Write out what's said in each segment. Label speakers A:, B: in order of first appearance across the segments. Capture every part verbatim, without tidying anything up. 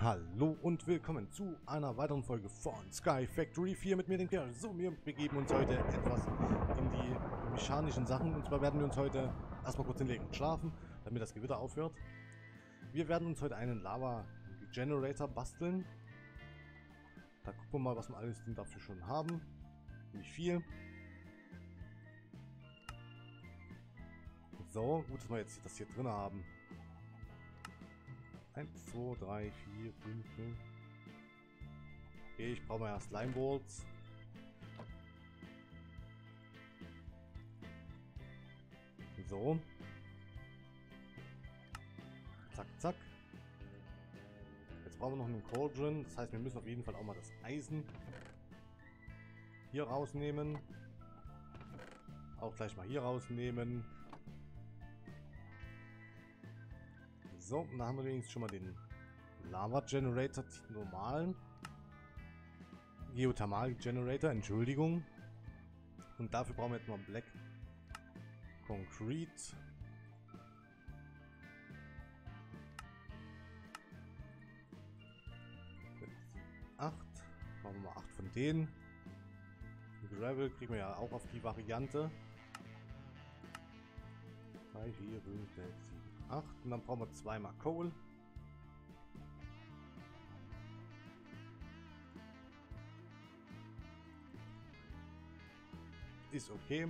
A: Hallo und willkommen zu einer weiteren Folge von Sky Factory vier mit mir, dem Kerl. So, wir begeben uns heute etwas in die mechanischen Sachen. Und zwar werden wir uns heute erstmal kurz hinlegen und schlafen, damit das Gewitter aufhört. Wir werden uns heute einen Lava-Generator basteln. Da gucken wir mal, was wir alles denn dafür schon haben. Wie viel. So, gut, dass wir jetzt das hier drin haben. eins, zwei, drei, vier, fünf. Okay, ich brauche mal erst Limeballs. So. Zack, zack. Jetzt brauchen wir noch einen Cauldron. Das heißt, wir müssen auf jeden Fall auch mal das Eisen hier rausnehmen. Auch gleich mal hier rausnehmen. So, und da haben wir übrigens schon mal den Lava Generator, den normalen. Geothermal Generator, Entschuldigung. Und dafür brauchen wir jetzt noch Black Concrete. acht. Machen wir mal acht von denen. Gravel kriegen wir ja auch auf die Variante. drei, vier, fünf, sechs, sieben, acht. Und dann brauchen wir zweimal Coal. Ist okay.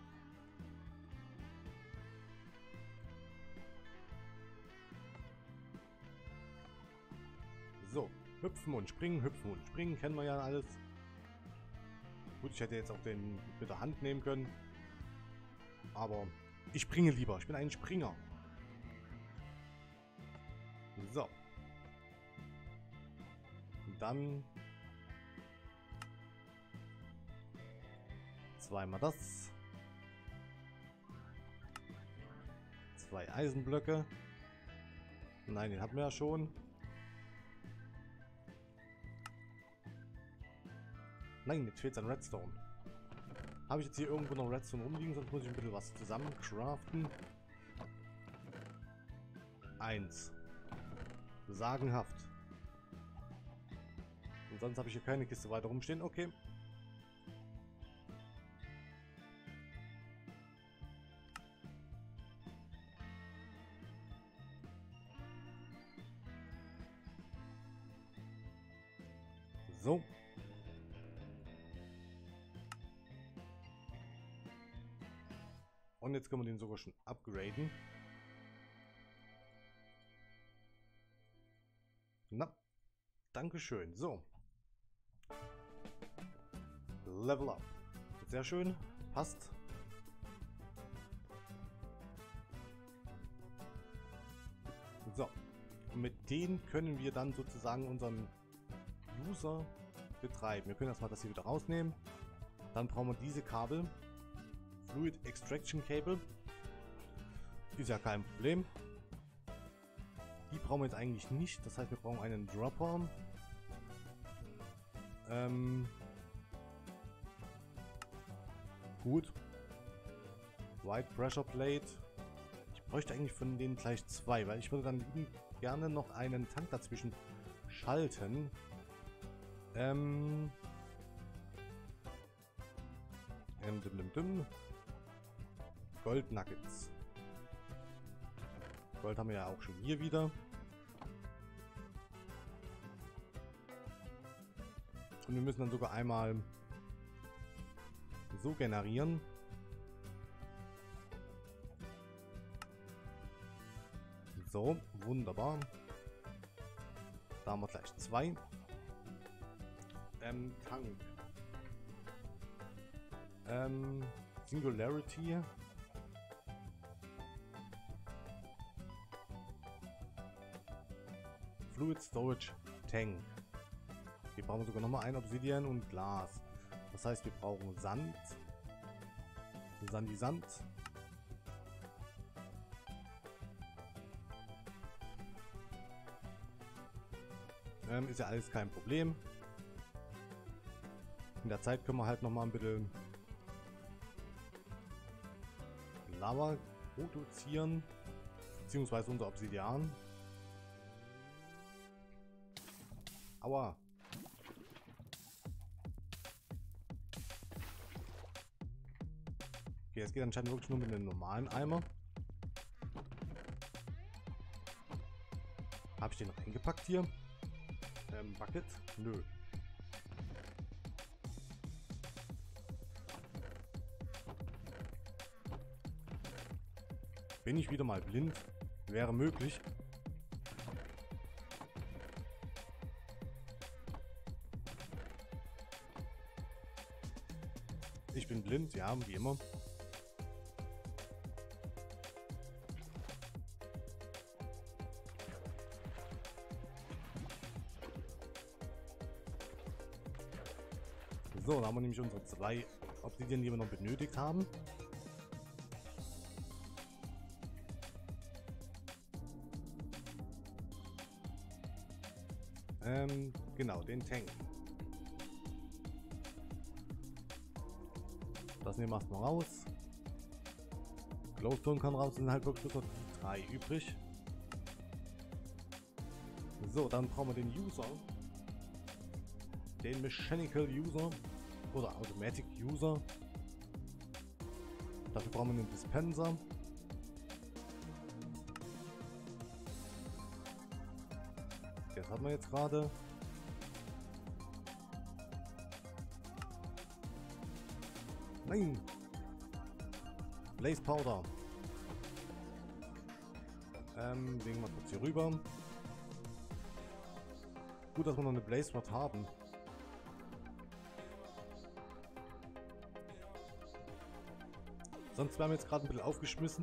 A: So, hüpfen und springen, hüpfen und springen, kennen wir ja alles. Gut, ich hätte jetzt auch den mit der Hand nehmen können. Aber ich springe lieber, ich bin ein Springer. So. Und dann zweimal das. Zwei Eisenblöcke. Nein, den hatten wir ja schon. Nein, jetzt fehlt es an Redstone. Habe ich jetzt hier irgendwo noch Redstone rumliegen, sonst muss ich ein bisschen was zusammen craften. Eins. Sagenhaft. Und sonst habe ich hier keine Kiste weiter rumstehen. Okay. So. Und jetzt können wir den sogar schon upgraden. Na, dankeschön. So. Level up. Sehr schön. Passt. So. Und mit denen können wir dann sozusagen unseren User betreiben. Wir können erstmal das hier wieder rausnehmen. Dann brauchen wir diese Kabel. Fluid Extraction Cable. Ist ja kein Problem. Die brauchen wir jetzt eigentlich nicht. Das heißt, wir brauchen einen Dropper. Ähm. Gut. White Pressure Plate. Ich bräuchte eigentlich von denen gleich zwei, weil ich würde dann gerne noch einen Tank dazwischen schalten. Ähm. Ähm, dim, dim, dim. Gold Nuggets. Gold haben wir ja auch schon hier wieder. Und wir müssen dann sogar einmal so generieren. So, wunderbar. Da haben wir gleich zwei. Ähm, Tank. Ähm, Singularity. Fluid Storage Tank. Wir brauchen sogar nochmal ein Obsidian und Glas. Das heißt, wir brauchen Sand. Sandy Sand. Ähm, ist ja alles kein Problem. In der Zeit können wir halt nochmal ein bisschen Lava produzieren. Beziehungsweise unser Obsidian. Aua. Okay, es geht anscheinend wirklich nur mit einem normalen Eimer. Habe ich den noch eingepackt hier? Ähm, Bucket? Nö. Bin ich wieder mal blind? Wäre möglich. Ich bin blind, ja, wie immer. So, dann haben wir nämlich unsere zwei Obsidian, die wir noch benötigt haben. Ähm, genau, den Tank. Das nehmen wir erstmal raus. Glowstone kann raus, sind halt wirklich nur die drei übrig. So, dann brauchen wir den User. Den Mechanical User. Oder Automatic User. Dafür brauchen wir einen Dispenser. Das haben wir jetzt gerade. Nein! Blaze Powder. Ähm, legen wir kurz hier rüber. Gut, dass wir noch eine Blaze Rod haben. Sonst wären wir jetzt gerade ein bisschen aufgeschmissen.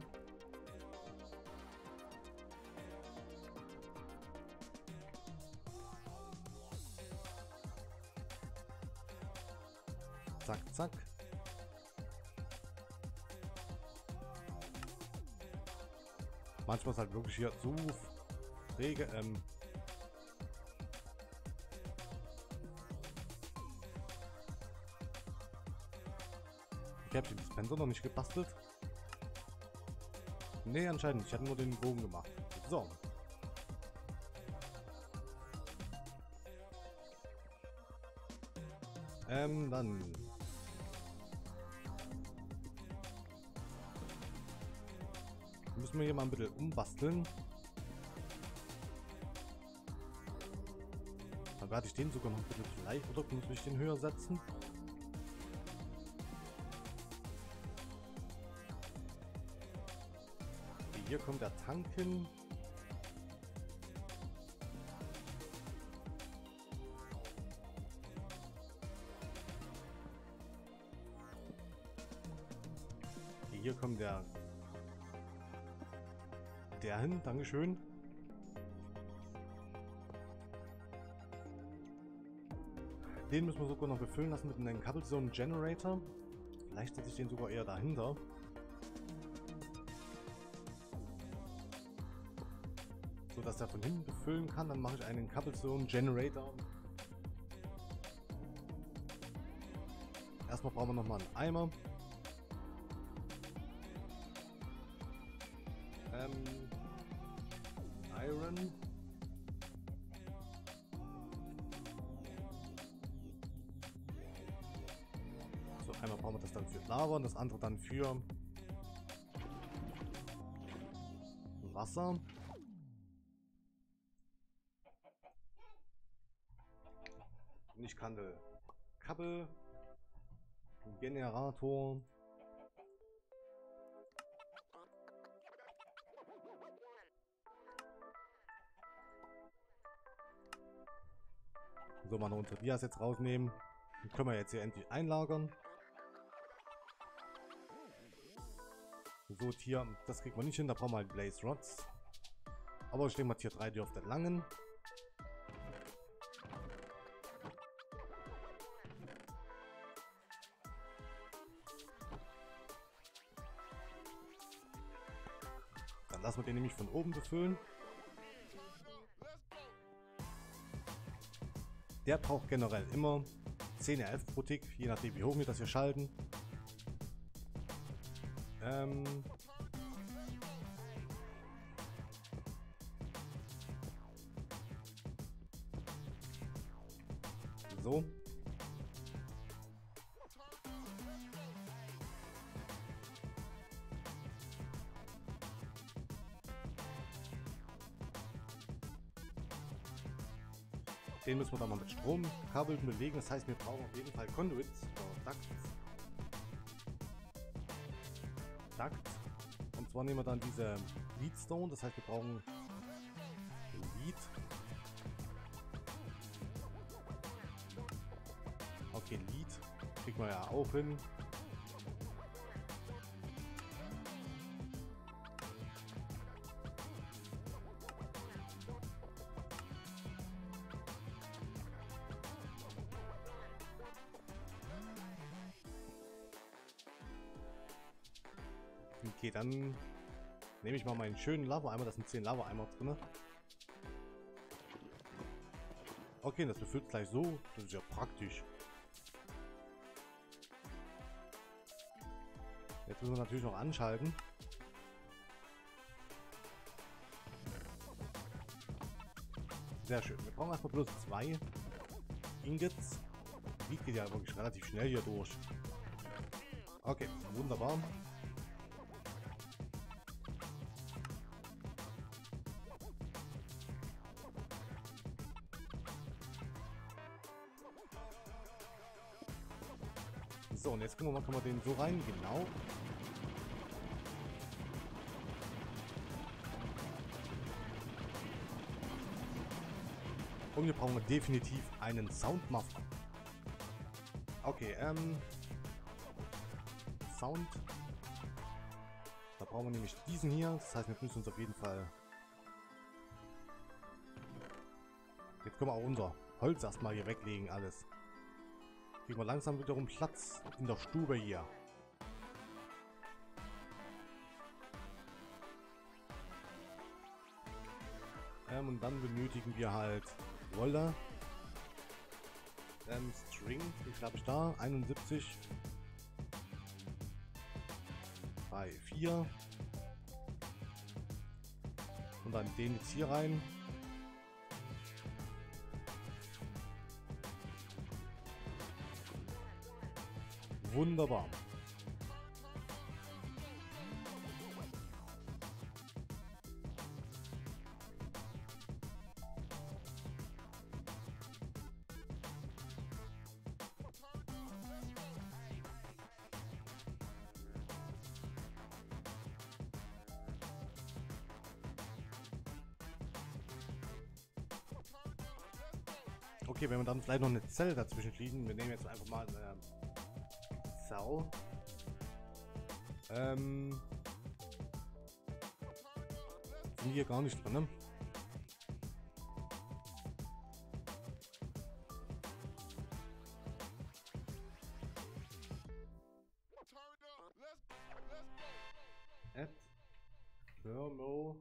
A: Zack, zack. Manchmal ist halt wirklich hier so rege, ähm, ich habe den Dispenser noch nicht gebastelt. Nee, anscheinend nicht. Ich hatte nur den Bogen gemacht. So. Ähm, dann. Müssen wir hier mal ein bisschen umbasteln. Dann werde ich den sogar noch ein bisschen vielleicht, oder muss ich den höher setzen? Okay, hier kommt der Tank hin. Okay, hier kommt der der hin, Dankeschön. Den müssen wir sogar noch befüllen lassen mit einem Cobblestone Generator. Vielleicht setze ich den sogar eher dahinter. So dass der von hinten befüllen kann. Dann mache ich einen Cobblestone Generator. Erstmal brauchen wir nochmal einen Eimer. Ähm, Iron. So, einmal brauchen wir das dann für Lava und das andere dann für Wasser. Und ich kann den Kabel, Generator. So, mal noch unsere Dias jetzt rausnehmen. Die können wir jetzt hier endlich einlagern. So, Tier, das kriegt man nicht hin, da brauchen wir halt Blaze Rods. Aber ich denke mal, Tier drei dürfte langen. Dann lassen wir den nämlich von oben befüllen. Der braucht generell immer zehn R F pro Tick, je nachdem wie hoch wir das hier schalten. Ähm so. Den müssen wir dann mal mit Stromkabeln belegen. Das heißt, wir brauchen auf jeden Fall Conduits oder Ducts. Duct. Und zwar nehmen wir dann diese Leadstone. Das heißt, wir brauchen Lead. Okay, Lead kriegen wir ja auch hin. Okay, dann nehme ich mal meinen schönen Lava-Eimer. Da sind zehn Lava-Eimer drin. Okay, das befüllt gleich so. Das ist ja praktisch. Jetzt müssen wir natürlich noch anschalten. Sehr schön. Wir brauchen erstmal bloß zwei Ingots. Die geht ja wirklich relativ schnell hier durch. Okay, wunderbar. So, und jetzt gucken wir mal, kann man den so rein? Genau. Und wir brauchen definitiv einen Soundmuffler. Okay, ähm... Sound. Da brauchen wir nämlich diesen hier. Das heißt, wir müssen uns auf jeden Fall... Jetzt können wir auch unser Holz erstmal hier weglegen, alles. Kriegen wir langsam wiederum Platz in der Stube hier. Ähm, und dann benötigen wir halt Wolle. Ähm, String, wie viel habe ich da? einundsiebzig. drei, vier. Und dann den jetzt hier rein. Wunderbar. Okay, wenn wir dann vielleicht noch eine Zelle dazwischen schließen, wir nehmen jetzt einfach mal eine Zelle. Ähm, sind hier gar nicht drin, ne? Add thermal.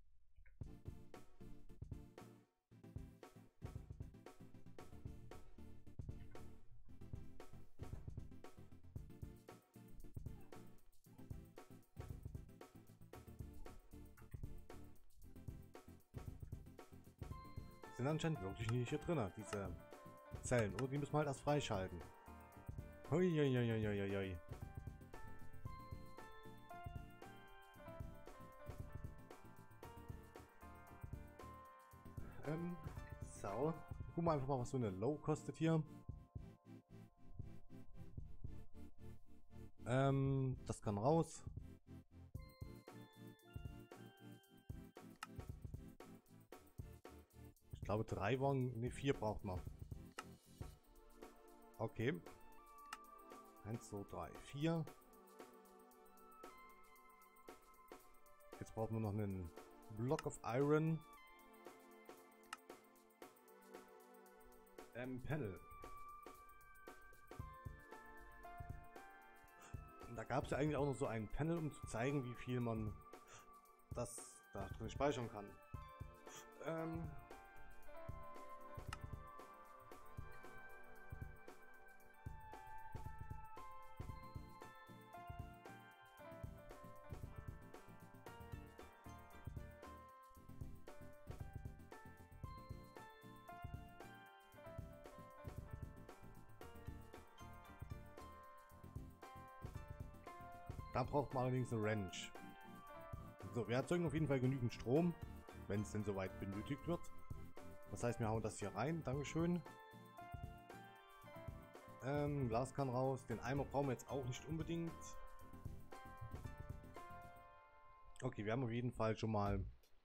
A: Sind anscheinend wirklich nicht hier drin, diese Zellen. Oder die müssen wir halt erst freischalten. Huiuiuiuiui. Ähm, so. Gucken wir einfach mal, was so eine Low kostet hier. Ähm, das kann raus. Ich glaube drei waren, ne vier braucht man. Okay. eins, zwei, drei, vier. Jetzt brauchen wir noch einen Block of Iron. Ähm, Panel. Und da gab es ja eigentlich auch noch so ein Panel, um zu zeigen, wie viel man das da drin speichern kann. Ähm... Da braucht man allerdings eine Ranch. So, wir erzeugen auf jeden Fall genügend Strom, wenn es denn soweit benötigt wird. Das heißt, wir hauen das hier rein. Dankeschön. Ähm, Glas kann raus. Den Eimer brauchen wir jetzt auch nicht unbedingt. Okay, wir haben auf jeden Fall schon mal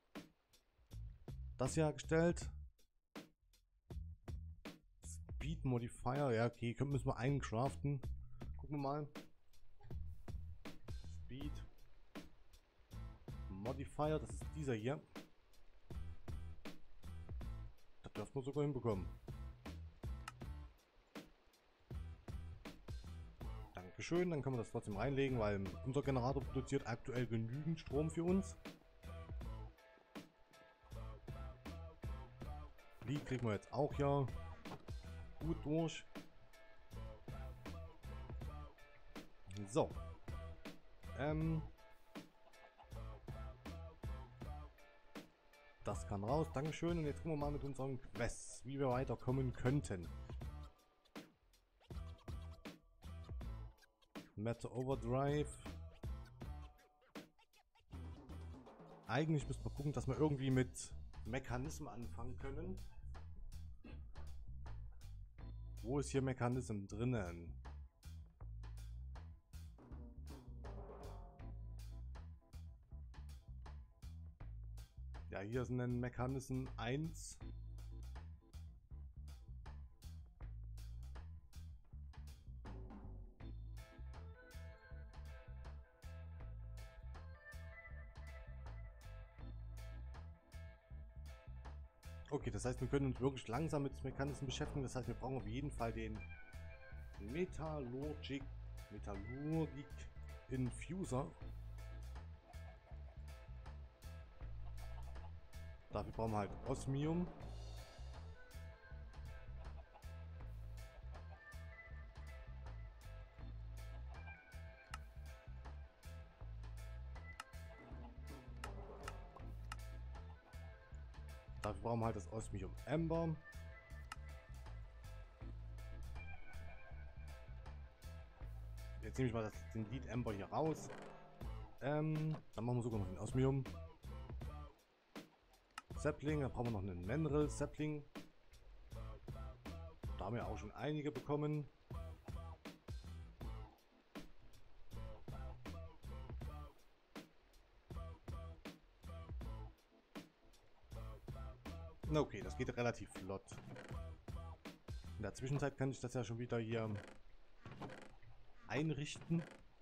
A: das hier hergestellt. Speed Modifier. Ja, okay, können müssen wir einen craften. Gucken wir mal. Speed Modifier, das ist dieser hier. Das dürfen wir sogar hinbekommen. Dankeschön, dann können wir das trotzdem reinlegen, weil unser Generator produziert aktuell genügend Strom für uns. Die kriegen wir jetzt auch ja gut durch. So. Ähm. Das kann raus, Dankeschön. Und jetzt gucken wir mal mit unseren Quests, wie wir weiterkommen könnten. Matter Overdrive. Eigentlich müssen wir gucken, dass wir irgendwie mit Mechanismen anfangen können. Wo ist hier Mechanism drinnen? Ja, hier ist ein Mechanism eins. Okay, das heißt, wir können uns wirklich langsam mit Mechanismen beschäftigen. Das heißt, wir brauchen auf jeden Fall den Metallurgic, Metallurgic Infuser. Dafür brauchen wir halt Osmium. Dafür brauchen wir halt das Osmium Amber. Jetzt nehme ich mal das, den Lead Amber hier raus. Ähm, dann machen wir sogar noch den Osmium Sapling. Da brauchen wir noch einen Mineral Sapling. Da haben wir auch schon einige bekommen. Okay, das geht relativ flott. In der Zwischenzeit kann ich das ja schon wieder hier einrichten.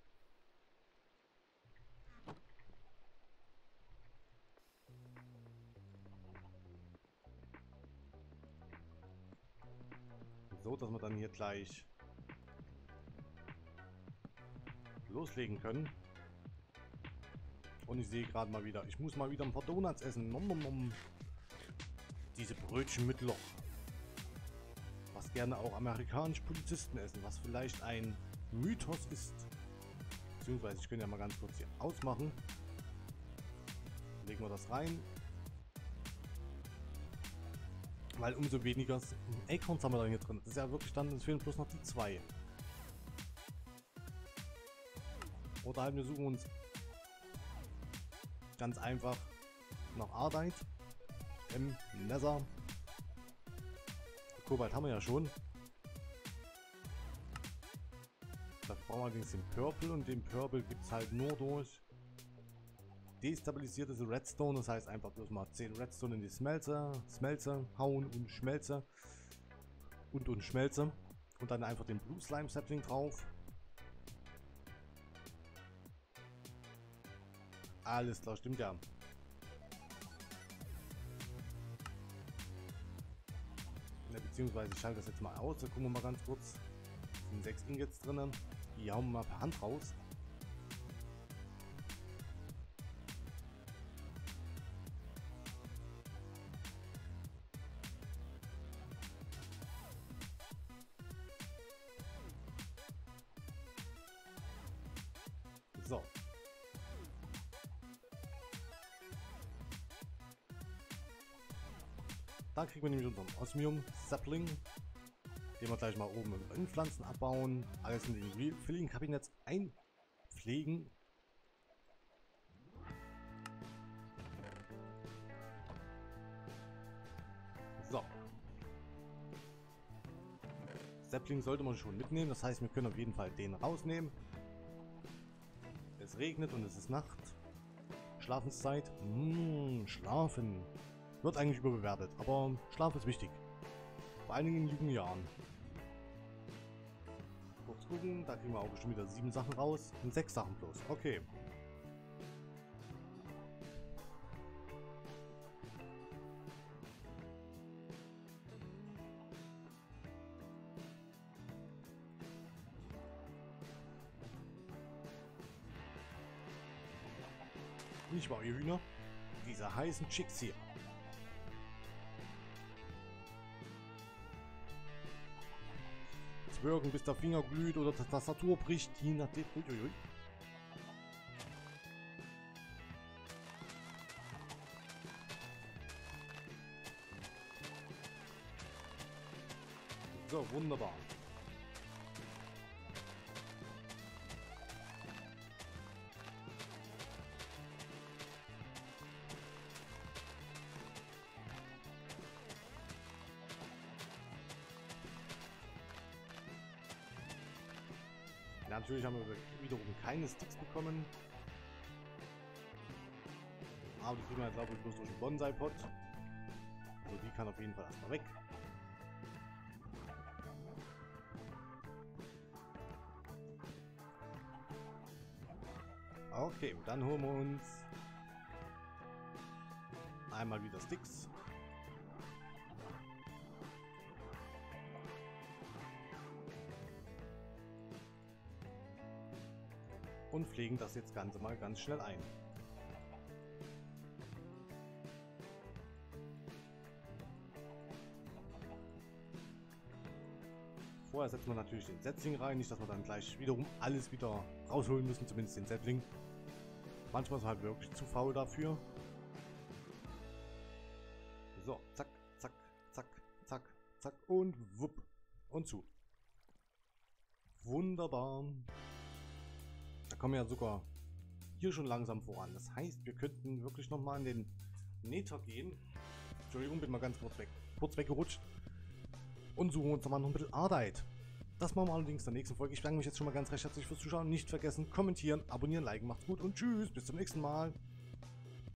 A: So, dass wir dann hier gleich loslegen können. Und ich sehe gerade mal wieder, ich muss mal wieder ein paar Donuts essen. Nom, nom, nom. Diese Brötchen mit Loch. Was gerne auch amerikanische Polizisten essen, was vielleicht ein Mythos ist. Beziehungsweise, ich könnte ja mal ganz kurz hier ausmachen. Legen wir das rein. Weil umso weniger Acorns haben wir dann hier drin. Das ist ja wirklich dann, es fehlen bloß noch die zwei. Oder halt wir suchen uns ganz einfach nach Arbeit im Nether. Kobalt haben wir ja schon. Da brauchen wir allerdings den Purple und den Purple gibt es halt nur durch destabilisiertes Redstone. Das heißt einfach bloß mal zehn Redstone in die Smelter, Smelter hauen und Schmelze und und Schmelze und dann einfach den Blue Slime Sapling drauf. Alles klar, stimmt ja. Ja, beziehungsweise ich schalte das jetzt mal aus, da gucken wir mal ganz kurz. Es sind sechs Ingots drinnen. Die hauen wir mal per Hand raus. So. Da kriegen wir nämlich unseren Osmium Sapling, den wir gleich mal oben in Pflanzen abbauen, alles in den Refilling Kabinett einpflanzen pflegen. So. Sapling sollte man schon mitnehmen, das heißt, wir können auf jeden Fall den rausnehmen. Es regnet und es ist Nacht. Schlafenszeit. Mmh, schlafen. Wird eigentlich überbewertet, aber Schlaf ist wichtig. Vor allen Dingen in jungen Jahren. Kurz gucken, da kriegen wir auch bestimmt wieder sieben Sachen raus. Und sechs Sachen bloß. Okay. Nicht wahr, ihr Hühner? Diese heißen Chicks hier. Zwirken, bis der Finger glüht oder die Tastatur bricht. Je nachdem. Uiuiui. So, wunderbar. Ja, natürlich haben wir wiederum keine Sticks bekommen. Aber die kriegen wir jetzt glaube ich bloß durch den Bonsai-Pot. Also die kann auf jeden Fall erstmal weg. Okay, dann holen wir uns einmal wieder Sticks. Und pflegen das jetzt Ganze mal ganz schnell ein. Vorher setzen wir natürlich den Setzling rein, nicht dass wir dann gleich wiederum alles wieder rausholen müssen, zumindest den Setzling. Manchmal ist er halt wirklich zu faul dafür. So, zack, zack, zack, zack, zack und wupp und zu. Wunderbar. Da kommen wir ja sogar hier schon langsam voran. Das heißt, wir könnten wirklich nochmal in den Nether gehen. Entschuldigung, bin mal ganz kurz weg. Kurz weggerutscht. Und suchen uns nochmal noch ein bisschen Arbeit. Das machen wir allerdings in der nächsten Folge. Ich bedanke mich jetzt schon mal ganz recht herzlich fürs Zuschauen. Nicht vergessen, kommentieren, abonnieren, liken. Macht's gut und tschüss. Bis zum nächsten Mal.